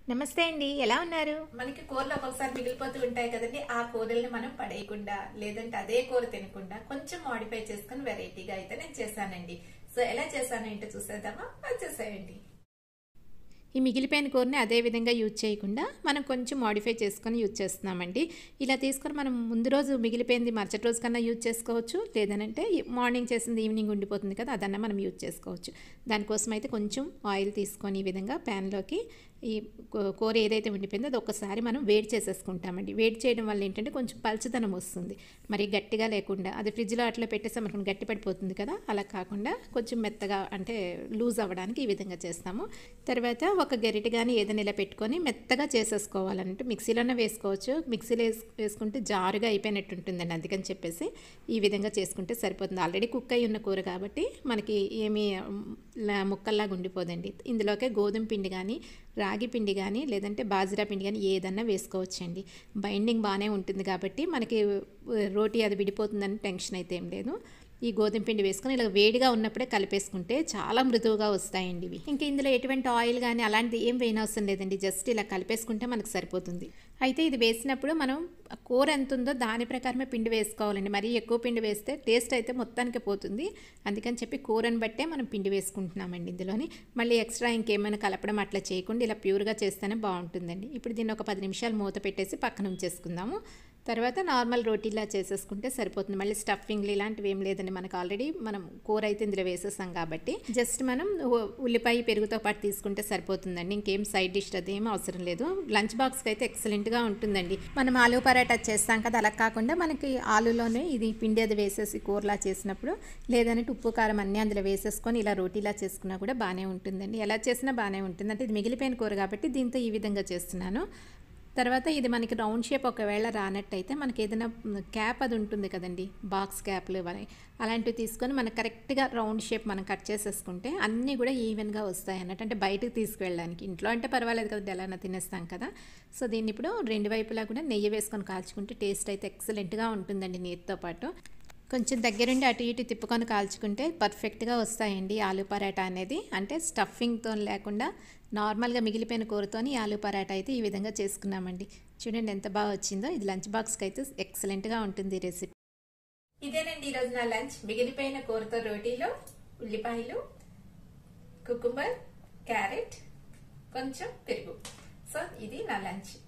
నమస్తే అండి, ఎలా ఉన్నారు? మనకి కూరలు ఒక్కొక్కసారి మిగిలిపోతూ ఉంటాయి కదండి. ఆ కూరల్ని మనం పడేయకుండా లేదంటే అదే కూర తినకుండా కొంచెం మాడిఫై చేసుకుని వెరైటీగా అయితే నేను చేశానండి. సో ఎలా చేశాను ఏంటో చూసేద్దామా? వచ్చేసేయండి. ఈ మిగిలిపోయిన కూరని అదే విధంగా యూజ్ చేయకుండా మనం కొంచెం మాడిఫై చేసుకొని యూజ్ చేస్తున్నామండి. ఇలా తీసుకొని మనం ముందు రోజు మిగిలిపోయింది మరుసటి రోజు కన్నా యూజ్ చేసుకోవచ్చు, లేదనంటే మార్నింగ్ చేసింది ఈవినింగ్ ఉండిపోతుంది కదా, అదన్నా మనం యూజ్ చేసుకోవచ్చు. దానికోసం అయితే కొంచెం ఆయిల్ తీసుకొని ఈ విధంగా ప్యాన్లోకి ఈ కూర ఏదైతే ఉండిపోయిందో అది ఒక్కసారి మనం వేడి చేసేసుకుంటామండి. వేడి చేయడం వల్ల ఏంటంటే కొంచెం పలుచదనం వస్తుంది, మరి గట్టిగా లేకుండా. అది ఫ్రిడ్జ్లో అట్లా పెట్టేసామనుకోండి గట్టి పడిపోతుంది కదా, అలా కాకుండా కొంచెం మెత్తగా అంటే లూజ్ అవ్వడానికి ఈ విధంగా చేస్తాము. తర్వాత ఒక గరిటె కానీ ఏదైనా ఇలా పెట్టుకొని మెత్తగా చేసేసుకోవాలంటే మిక్సీలోనే వేసుకోవచ్చు. మిక్సీలో వేసుకుంటే జారుగా అయిపోయినట్టు ఉంటుందండి, అందుకని చెప్పేసి ఈ విధంగా చేసుకుంటే సరిపోతుంది. ఆల్రెడీ కుక్ అయి ఉన్న కూర కాబట్టి మనకి ఏమీ ముక్కల్లాగా ఉండిపోదండి. ఇందులోకే గోధుమ పిండి కానీ రాగి పిండి కానీ లేదంటే బాజిరా పిండి కానీ ఏదన్నా వేసుకోవచ్చండి. బైండింగ్ బాగానే ఉంటుంది కాబట్టి మనకి రోటీ అది విడిపోతుందని టెన్షన్ అయితే ఏం లేదు. ఈ గోధుమ పిండి వేసుకొని ఇలా వేడిగా ఉన్నప్పుడే కలిపేసుకుంటే చాలా మృదువుగా వస్తాయండి ఇవి. ఇంకా ఇందులో ఎటువంటి ఆయిల్ కానీ అలాంటిది ఏం వేయనవసరం లేదండి, జస్ట్ ఇలా కలిపేసుకుంటే మనకు సరిపోతుంది. అయితే ఇది వేసినప్పుడు మనం కూర ఎంత ఉందో దాని ప్రకారమే పిండి వేసుకోవాలండి. మరీ ఎక్కువ పిండి వేస్తే టేస్ట్ అయితే మొత్తానికి పోతుంది. అందుకని చెప్పి కూరని బట్టే మనం పిండి వేసుకుంటున్నామండి ఇందులోని. మళ్ళీ ఎక్స్ట్రా ఇంకేమైనా కలపడం అట్లా చేయకుండా ఇలా ప్యూర్గా చేస్తేనే బాగుంటుందండి. ఇప్పుడు దీన్ని ఒక 10 నిమిషాలు మూత పెట్టేసి పక్కన ఉంచేసుకుందాము. తర్వాత నార్మల్ రోటీలా చేసేసుకుంటే సరిపోతుంది. మళ్ళీ స్టఫింగ్లు ఇలాంటివి ఏం లేదండి, మనకు ఆల్రెడీ మనం కూర అయితే ఇందులో వేసేసాం కాబట్టి జస్ట్ మనం ఉల్లిపాయ పెరుగుతో పాటు తీసుకుంటే సరిపోతుందండి. ఇంకేం సైడ్ డిష్ అదేం అవసరం లేదు. లంచ్ బాక్స్కి అయితే ఎక్సలెంట్గా ఉంటుందండి. మనం ఆలూ పరాటా చేస్తాం కదా, అలా కాకుండా మనకి ఆలూలోనే ఇది పిండి అది వేసేసి కూరలా చేసినప్పుడు లేదంటే ఉప్పు కారం అన్నీ అందులో వేసేసుకొని ఇలా రోటీలా చేసుకున్నా కూడా బాగానే ఉంటుందండి. ఎలా చేసినా బాగానే ఉంటుంది. అంటే ఇది మిగిలిపోయిన కూర కాబట్టి దీంతో ఈ విధంగా చేస్తున్నాను. తర్వాత ఇది మనకి రౌండ్ షేప్ ఒకవేళ రానట్టయితే మనకి ఏదైనా క్యాప్ అది ఉంటుంది కదండి, బాక్స్ క్యాప్లు అలాంటివి తీసుకొని మనకు కరెక్ట్గా రౌండ్ షేప్ మనం కట్ చేసేసుకుంటే అన్నీ కూడా ఈవెన్గా వస్తాయి అన్నట్టు. అంటే బయటకు తీసుకువెళ్ళడానికి, ఇంట్లో అంటే పర్వాలేదు కదా, ఎలానా తినేస్తాం కదా. సో దీన్ని ఇప్పుడు రెండు వైపులా కూడా నెయ్యి వేసుకొని కాల్చుకుంటే టేస్ట్ అయితే ఎక్సలెంట్గా ఉంటుందండి. నెయ్యితో పాటు కొంచెం దగ్గరుండి అటు ఇటు తిప్పుకొని కాల్చుకుంటే పర్ఫెక్ట్గా వస్తాయండి ఆలూ పరాటా అనేది. అంటే స్టఫింగ్తో లేకుండా నార్మల్గా మిగిలిపోయిన కూరతోని ఆలూ పరాటా అయితే ఈ విధంగా చేసుకున్నామండి. చూడండి ఎంత బాగా వచ్చిందో. ఇది లంచ్ బాక్స్కి అయితే ఎక్సలెంట్గా ఉంటుంది రెసిపీ. ఇదేనండి ఈరోజు నా లంచ్. మిగిలిపోయిన కూరతో రోటీలో ఉల్లిపాయలు, కుకుంబర్, క్యారెట్, కొంచెం పెరుగు. సో ఇది నా లంచ్.